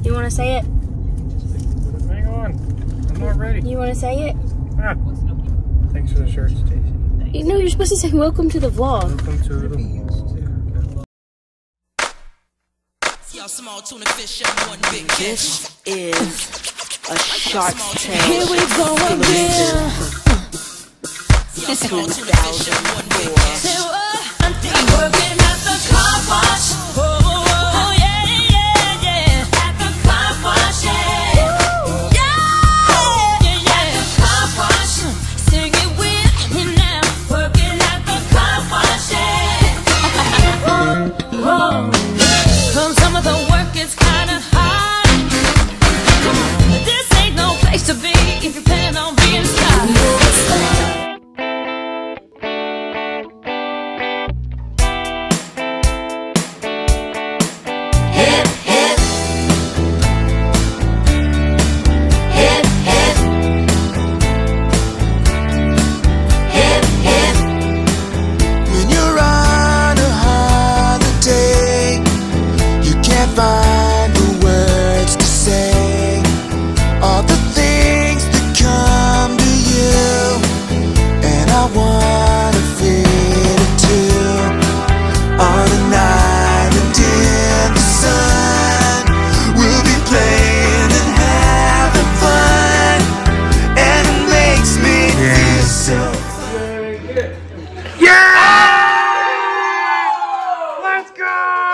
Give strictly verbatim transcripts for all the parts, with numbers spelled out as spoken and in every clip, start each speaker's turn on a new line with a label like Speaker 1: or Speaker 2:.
Speaker 1: You want to say it?
Speaker 2: Hang on. I'm not ready.
Speaker 1: You want to say it?
Speaker 2: Ah. Thanks for the shirt, Stacy.
Speaker 1: You know, you're supposed to say welcome to the vlog.
Speaker 2: Welcome to the vlog.
Speaker 3: Small tuna fish and one big
Speaker 1: This is a Shark's Tale.
Speaker 4: Here we go again.
Speaker 3: two thousand four.
Speaker 4: I'm working at the car wash. Oh, oh, yeah, yeah, yeah. At the car wash, yeah. Yeah, yeah, yeah. At the car wash. Sing it with me now. Working at the car wash, yeah. Oh, some of the work is kinda hard. This ain't no place to be if you plan on being starved.
Speaker 5: Find the words to say, all the things that come to you, and I wanna feel it too. On a night and in the sun, we'll be playing and having fun, and it makes me feel so fun.
Speaker 2: Yeah! Let's go!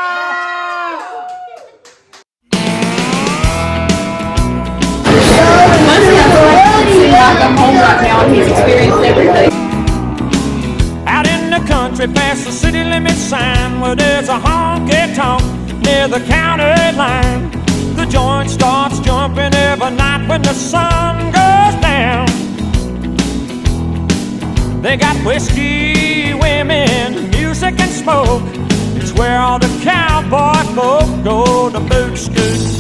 Speaker 6: Out in the country past the city limit sign, where there's a honky-tonk near the county line. The joint starts jumping every night when the sun goes down. They got whiskey, women, music and smoke. It's where all the cowboy folk go to boot scoot.